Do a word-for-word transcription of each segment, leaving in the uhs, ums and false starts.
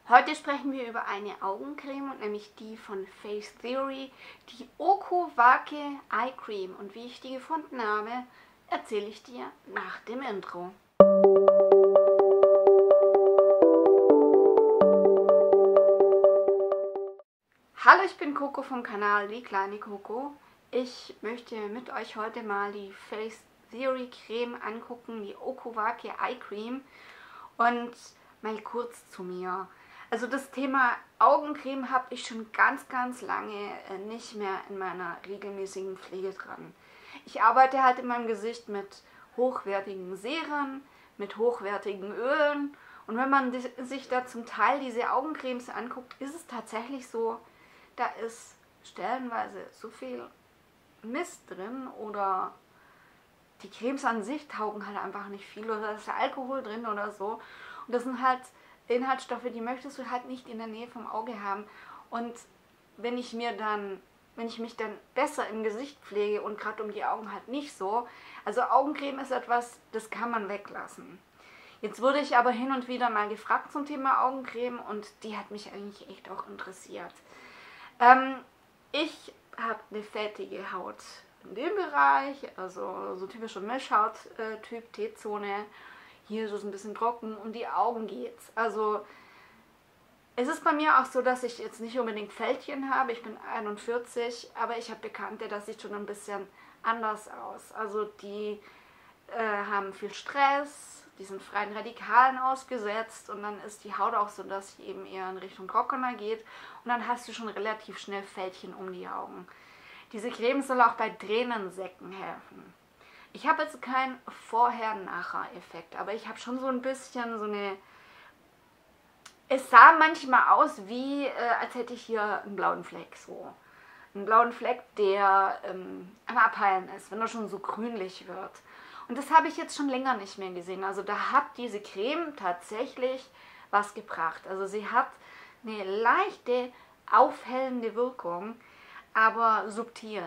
Heute sprechen wir über eine Augencreme, nämlich die von Face Theory, die Oku-Wake Eye Cream. Und wie ich die gefunden habe, erzähle ich dir nach dem Intro. Hallo, ich bin Coco vom Kanal Die kleine Coco. Ich möchte mit euch heute mal die Face Theory Creme angucken, die Oku-Wake Eye Cream. Und mal kurz zu mir. Also das Thema Augencreme habe ich schon ganz, ganz lange nicht mehr in meiner regelmäßigen Pflege dran. Ich arbeite halt in meinem Gesicht mit hochwertigen Serien, mit hochwertigen Ölen. Und wenn man sich da zum Teil diese Augencremes anguckt, ist es tatsächlich so, da ist stellenweise so viel Mist drin oder die Cremes an sich taugen halt einfach nicht viel oder da ist Alkohol drin oder so. Und das sind halt Inhaltsstoffe, die möchtest du halt nicht in der Nähe vom Auge haben. Und wenn ich mir dann, wenn ich mich dann besser im Gesicht pflege und gerade um die Augen halt nicht so, also Augencreme ist etwas, das kann man weglassen. Jetzt wurde ich aber hin und wieder mal gefragt zum Thema Augencreme und die hat mich eigentlich echt auch interessiert. Ähm, ich habe eine fettige Haut in dem Bereich, also so typischer Mischhaut-Typ, T-Zone. Hier ist es ein bisschen trocken, um die Augen geht's. Also es ist bei mir auch so, dass ich jetzt nicht unbedingt Fältchen habe. Ich bin einundvierzig, aber ich habe Bekannte, das sieht schon ein bisschen anders aus. Also die äh, haben viel Stress, die sind freien Radikalen ausgesetzt und dann ist die Haut auch so, dass sie eben eher in Richtung trockener geht und dann hast du schon relativ schnell Fältchen um die Augen. Diese Creme soll auch bei Tränensäcken helfen. Ich habe jetzt keinen Vorher-Nachher-Effekt, aber ich habe schon so ein bisschen so eine... Es sah manchmal aus wie, äh, als hätte ich hier einen blauen Fleck, so. Einen blauen Fleck, der ähm, am Abheilen ist, wenn er schon so grünlich wird. Und das habe ich jetzt schon länger nicht mehr gesehen. Also da hat diese Creme tatsächlich was gebracht. Also sie hat eine leichte, aufhellende Wirkung, aber subtil.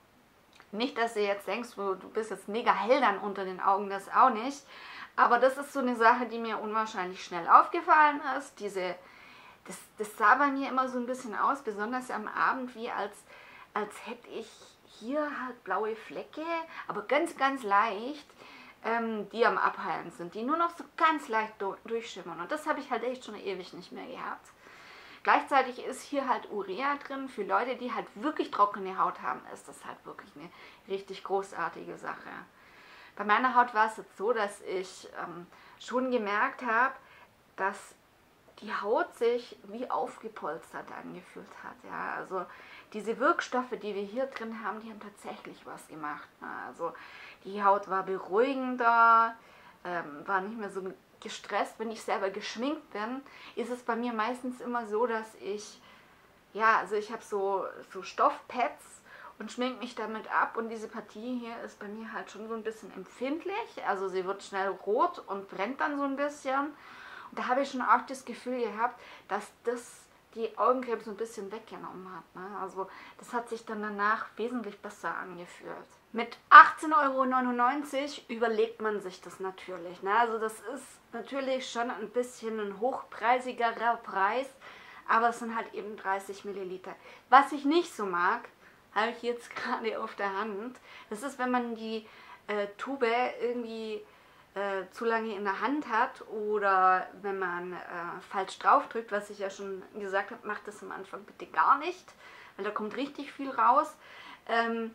Nicht, dass du jetzt denkst, du bist jetzt mega hell dann unter den Augen, das auch nicht. Aber das ist so eine Sache, die mir unwahrscheinlich schnell aufgefallen ist. Diese, das, das sah bei mir immer so ein bisschen aus, besonders am Abend, wie als, als hätte ich hier halt blaue Flecke, aber ganz, ganz leicht, ähm, die am Abheilen sind, die nur noch so ganz leicht durchschimmern. Und das habe ich halt echt schon ewig nicht mehr gehabt. Gleichzeitig ist hier halt Urea drin. Für Leute, die halt wirklich trockene Haut haben, ist das halt wirklich eine richtig großartige Sache. Bei meiner Haut war es jetzt so, dass ich ähm, schon gemerkt habe, dass die Haut sich wie aufgepolstert angefühlt hat. Ja? Also diese Wirkstoffe, die wir hier drin haben, die haben tatsächlich was gemacht. Ne? Also die Haut war beruhigender, ähm, war nicht mehr so gestresst. Wenn ich selber geschminkt bin, ist es bei mir meistens immer so, dass ich, ja, also ich habe so, so Stoffpads und schmink mich damit ab und diese Partie hier ist bei mir halt schon so ein bisschen empfindlich. Also sie wird schnell rot und brennt dann so ein bisschen. Und da habe ich schon auch das Gefühl gehabt, dass das die Augencreme so ein bisschen weggenommen hat. Ne? Also das hat sich dann danach wesentlich besser angefühlt. Mit achtzehn Euro neunundneunzig überlegt man sich das natürlich. Ne? Also das ist natürlich schon ein bisschen ein hochpreisigerer Preis, aber es sind halt eben dreißig Milliliter. Was ich nicht so mag, habe ich jetzt gerade auf der Hand, das ist, wenn man die äh, Tube irgendwie äh, zu lange in der Hand hat oder wenn man äh, falsch drauf drückt, was ich ja schon gesagt habe, macht das am Anfang bitte gar nicht, weil da kommt richtig viel raus. Ähm,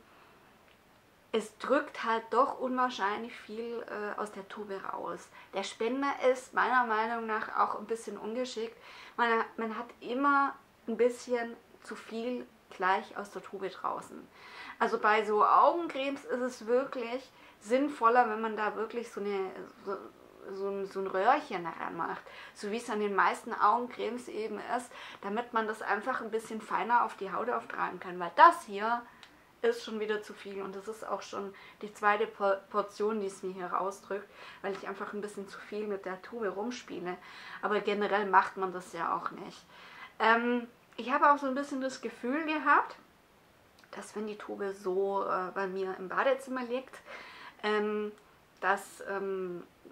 es drückt halt doch unwahrscheinlich viel äh, aus der Tube raus. Der Spender ist meiner Meinung nach auch ein bisschen ungeschickt. Man, man hat immer ein bisschen zu viel gleich aus der Tube draußen. Also bei so Augencremes ist es wirklich sinnvoller, wenn man da wirklich so, eine, so, so, ein, so ein Röhrchen daran macht, so wie es an den meisten Augencremes eben ist, damit man das einfach ein bisschen feiner auf die Haut auftragen kann, weil das hier ist schon wieder zu viel und das ist auch schon die zweite Portion, die es mir hier rausdrückt, weil ich einfach ein bisschen zu viel mit der Tube rumspiele, aber generell macht man das ja auch nicht. Ähm, ich habe auch so ein bisschen das Gefühl gehabt, dass wenn die Tube so äh, bei mir im Badezimmer liegt, ähm, dass ähm,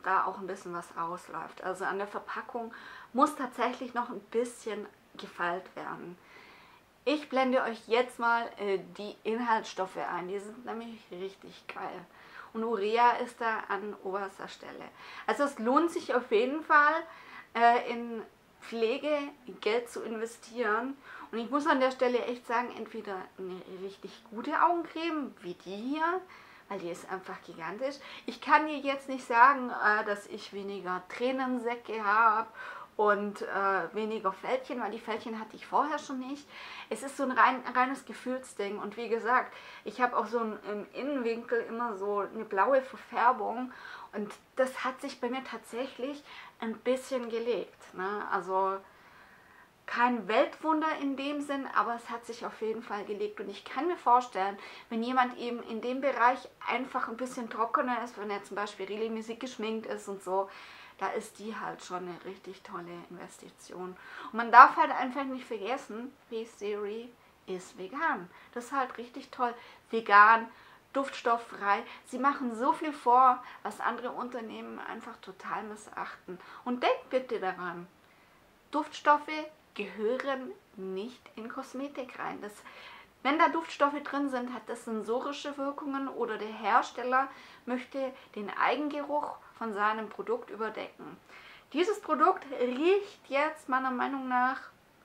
da auch ein bisschen was rausläuft. Also an der Verpackung muss tatsächlich noch ein bisschen gefeilt werden. Ich blende euch jetzt mal äh, die Inhaltsstoffe ein. Die sind nämlich richtig geil. Und Urea ist da an oberster Stelle. Also es lohnt sich auf jeden Fall, äh, in Pflege Geld zu investieren. Und ich muss an der Stelle echt sagen, entweder eine richtig gute Augencreme, wie die hier, weil die ist einfach gigantisch. Ich kann dir jetzt nicht sagen, äh, dass ich weniger Tränensäcke habe und äh, weniger Fältchen, weil die Fältchen hatte ich vorher schon nicht. Es ist so ein rein, reines Gefühlsding und wie gesagt, ich habe auch so ein, im Innenwinkel immer so eine blaue Verfärbung und das hat sich bei mir tatsächlich ein bisschen gelegt, ne? Also kein Weltwunder in dem Sinn, aber es hat sich auf jeden Fall gelegt und ich kann mir vorstellen, wenn jemand eben in dem Bereich einfach ein bisschen trockener ist, wenn er zum Beispiel regelmäßig geschminkt ist und so, da ist die halt schon eine richtig tolle Investition. Und man darf halt einfach nicht vergessen, Face Theory ist vegan. Das ist halt richtig toll. Vegan, duftstofffrei. Sie machen so viel vor, was andere Unternehmen einfach total missachten. Und denkt bitte daran, Duftstoffe gehören nicht in Kosmetik rein. Das, wenn da Duftstoffe drin sind, hat das sensorische Wirkungen oder der Hersteller möchte den Eigengeruch von seinem Produkt überdecken. Dieses Produkt riecht jetzt meiner Meinung nach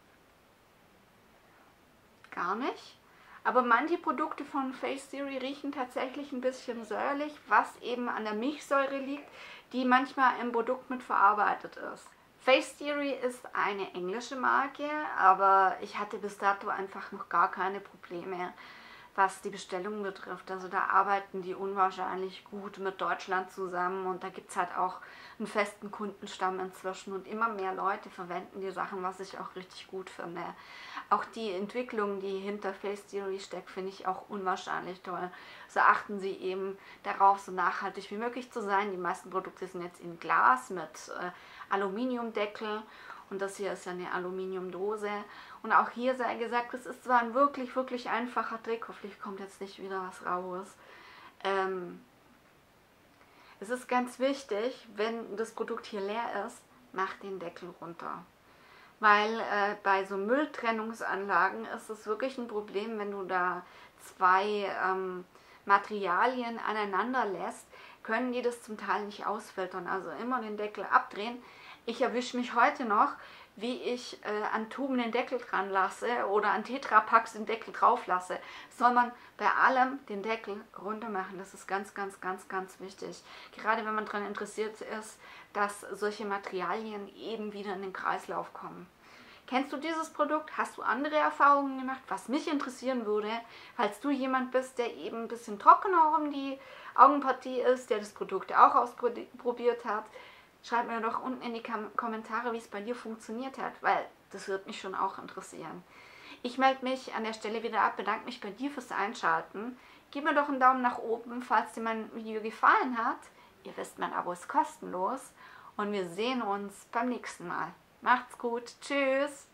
gar nicht, aber manche Produkte von Face Theory riechen tatsächlich ein bisschen säuerlich, was eben an der Milchsäure liegt, die manchmal im Produkt mit verarbeitet ist. Face Theory ist eine englische Marke, aber ich hatte bis dato einfach noch gar keine Probleme, was die Bestellung betrifft. Also da arbeiten die unwahrscheinlich gut mit Deutschland zusammen und da gibt es halt auch einen festen Kundenstamm inzwischen und immer mehr Leute verwenden die Sachen, was ich auch richtig gut finde. Auch die Entwicklung, die hinter Face Theory steckt, finde ich auch unwahrscheinlich toll. So achten sie eben darauf, so nachhaltig wie möglich zu sein. Die meisten Produkte sind jetzt in Glas mit äh, Aluminiumdeckel und das hier ist ja eine Aluminiumdose. Und auch hier sei gesagt, es ist zwar ein wirklich, wirklich einfacher Trick, hoffentlich kommt jetzt nicht wieder was raus. Ähm, es ist ganz wichtig, wenn das Produkt hier leer ist, mach den Deckel runter. Weil äh, bei so Mülltrennungsanlagen ist es wirklich ein Problem, wenn du da zwei ähm, Materialien aneinander lässt, können die das zum Teil nicht ausfiltern. Also immer den Deckel abdrehen. Ich erwische mich heute noch, wie ich äh, an Tuben den Deckel dran lasse oder an Tetrapacks den Deckel drauf lasse. Soll man bei allem den Deckel runter machen. Das ist ganz, ganz, ganz, ganz wichtig. Gerade wenn man daran interessiert ist, dass solche Materialien eben wieder in den Kreislauf kommen. Kennst du dieses Produkt? Hast du andere Erfahrungen gemacht? Was mich interessieren würde, falls du jemand bist, der eben ein bisschen trockener um die Augenpartie ist, der das Produkt auch ausprobiert hat, schreib mir doch unten in die Kommentare, wie es bei dir funktioniert hat, weil das würde mich schon auch interessieren. Ich melde mich an der Stelle wieder ab, bedanke mich bei dir fürs Einschalten. Gib mir doch einen Daumen nach oben, falls dir mein Video gefallen hat. Ihr wisst, mein Abo ist kostenlos und wir sehen uns beim nächsten Mal. Macht's gut, tschüss!